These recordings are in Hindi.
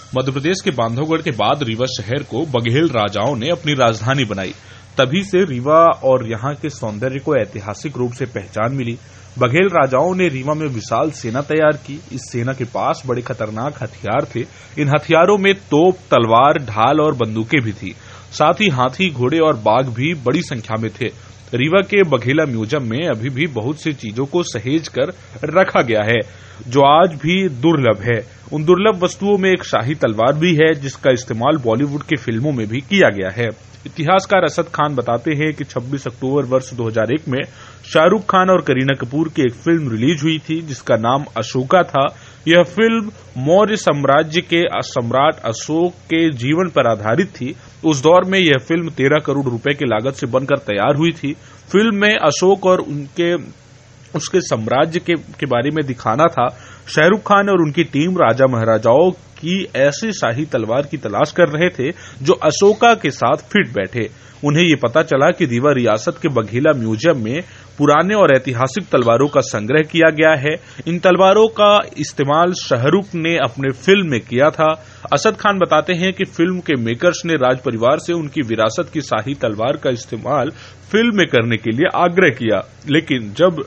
मध्य प्रदेश के बांधवगढ़ के बाद रीवा शहर को बघेल राजाओं ने अपनी राजधानी बनाई। तभी से रीवा और यहाँ के सौंदर्य को ऐतिहासिक रूप से पहचान मिली। बघेल राजाओं ने रीवा में विशाल सेना तैयार की। इस सेना के पास बड़े खतरनाक हथियार थे। इन हथियारों में तोप, तलवार, ढाल और बंदूकें भी थी। साथ ही हाथी, घोड़े और बाघ भी बड़ी संख्या में थे। रीवा के बघेला म्यूजियम में अभी भी बहुत सी चीजों को सहेज कर रखा गया है, जो आज भी दुर्लभ है। उन दुर्लभ वस्तुओं में एक शाही तलवार भी है, जिसका इस्तेमाल बॉलीवुड के फिल्मों में भी किया गया है। इतिहासकार असद खान बताते हैं कि 26 अक्टूबर वर्ष 2001 में शाहरुख खान और करीना कपूर की एक फिल्म रिलीज हुई थी, जिसका नाम अशोका था। यह फिल्म मौर्य साम्राज्य के सम्राट अशोक के जीवन पर आधारित थी। उस दौर में यह फिल्म 13 करोड़ रुपए की लागत से बनकर तैयार हुई थी। फिल्म में अशोक और उसके साम्राज्य के बारे में दिखाना था। शाहरुख खान और उनकी टीम राजा महाराजाओं की ऐसी शाही तलवार की तलाश कर रहे थे जो अशोका के साथ फिट बैठे। उन्हें ये पता चला कि रीवा रियासत के बघेला म्यूजियम में पुराने और ऐतिहासिक तलवारों का संग्रह किया गया है। इन तलवारों का इस्तेमाल शाहरुख ने अपने फिल्म में किया था। असद खान बताते हैं कि फिल्म के मेकर्स ने राज परिवार से उनकी विरासत की शाही तलवार का इस्तेमाल फिल्म में करने के लिए आग्रह किया, लेकिन जब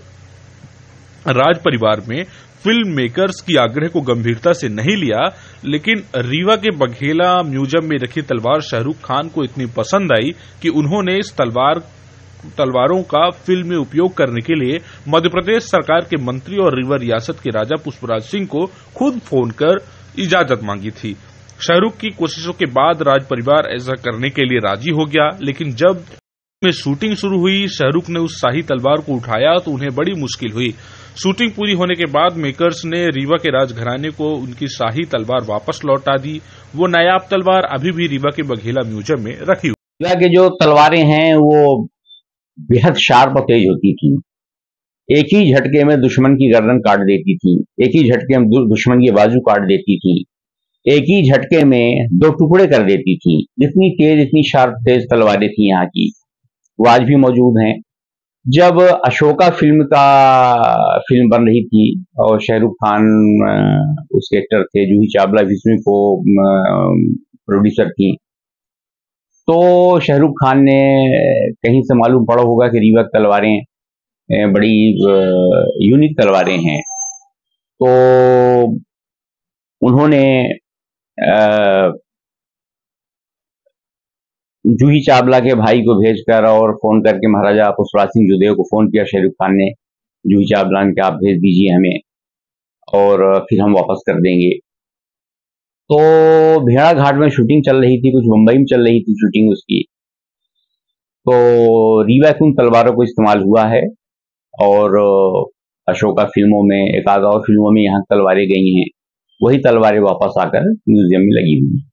राज परिवार में फिल्म मेकर्स की आग्रह को गंभीरता से नहीं लिया, लेकिन रीवा के बघेला म्यूजियम में रखी तलवार शाहरुख खान को इतनी पसंद आई कि उन्होंने इस तलवारों का फिल्म में उपयोग करने के लिए मध्य प्रदेश सरकार के मंत्री और रीवा रियासत के राजा पुष्पराज सिंह को खुद फोन कर इजाजत मांगी थी। शाहरुख की कोशिशों के बाद राज परिवार ऐसा करने के लिए राजी हो गया, लेकिन जब में शूटिंग शुरू हुई, शाहरुख ने उस शाही तलवार को उठाया तो उन्हें बड़ी मुश्किल हुई। शूटिंग पूरी होने के बाद मेकर्स ने रीवा के राजघराने को उनकी शाही तलवार वापस लौटा दी। वो नायाब तलवार अभी भी रीवा के बघेला म्यूजियम में रखी हुई। रीवा की जो तलवारें हैं वो बेहद शार्प और तेज होती थी। एक ही झटके में दुश्मन की गर्दन काट देती थी, एक ही झटके में दुश्मन की बाजू काट देती थी, एक ही झटके में 2 टुकड़े कर देती थी। इतनी तेज, इतनी शार्प तेज तलवारें थी यहाँ की, वो आज भी मौजूद हैं। जब अशोका फिल्म बन रही थी और शाहरुख खान उसके एक्टर थे, जूही चावला इसमें को प्रोड्यूसर थी, तो शाहरुख खान ने कहीं से मालूम पड़ा होगा कि रीवा की तलवारें बड़ी यूनिक तलवारें हैं, तो उन्होंने जूही चावला के भाई को भेजकर और फोन करके महाराजा पुष्पराज सिंह जोधेय को फोन किया शाहरुख खान ने, जूही चावला ने, कि आप भेज दीजिए हमें और फिर हम वापस कर देंगे। तो भेड़ा घाट में शूटिंग चल रही थी, कुछ मुंबई में चल रही थी शूटिंग उसकी, तो रीवा की उन तलवारों को इस्तेमाल हुआ है और अशोका फिल्मों में, एक आध और फिल्मों में यहाँ तलवारें गई हैं, वही तलवारें वापस आकर म्यूजियम में लगी हुई हैं।